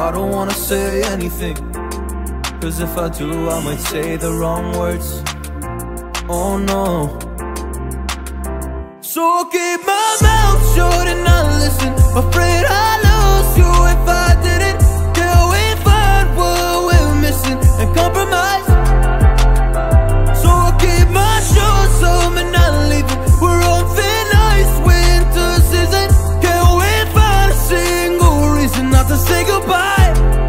I don't wanna say anything, cause if I do I might say the wrong words. Oh no. So I'll keep my mouth shut and not listen, afraid I'd lose you if I didn't. Can we find what we're missing and compromise? So I'll keep my shoes on and not leaving. We're on thin ice, winter season. Can we find a single reason not to say goodbye?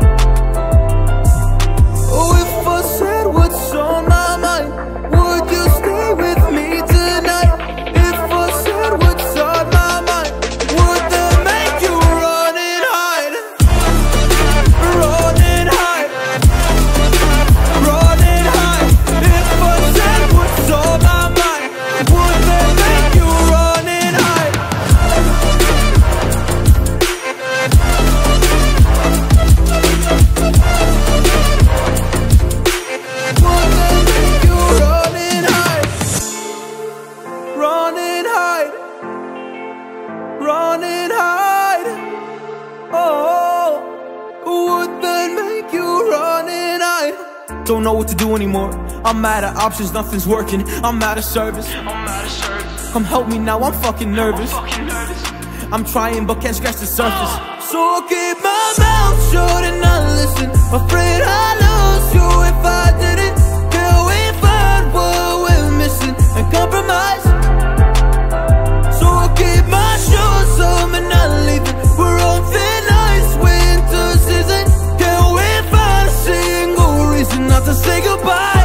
Oh, if I said what's on my mind, would you stay with me tonight? If I said what's on my mind, would that make you run and hide? Run and hide. Run and hide. If I said what's on my mind, would that make you run and hide? Would that make you run and hide? Run and hide. Run and hide. Oh, would that make you run and hide? Don't know what to do anymore. I'm out of options, nothing's working. I'm out of service. Come help me now, I'm fucking nervous. I'm trying but can't scratch the surface. So I'll keep my mouth shut and not listen, afraid I'd lose you if I didn't. Can we find what we're missing and compromise? So I'll keep my shoes on and not leaving. We're on thin ice, winter season. Can we find a single reason not to say goodbye?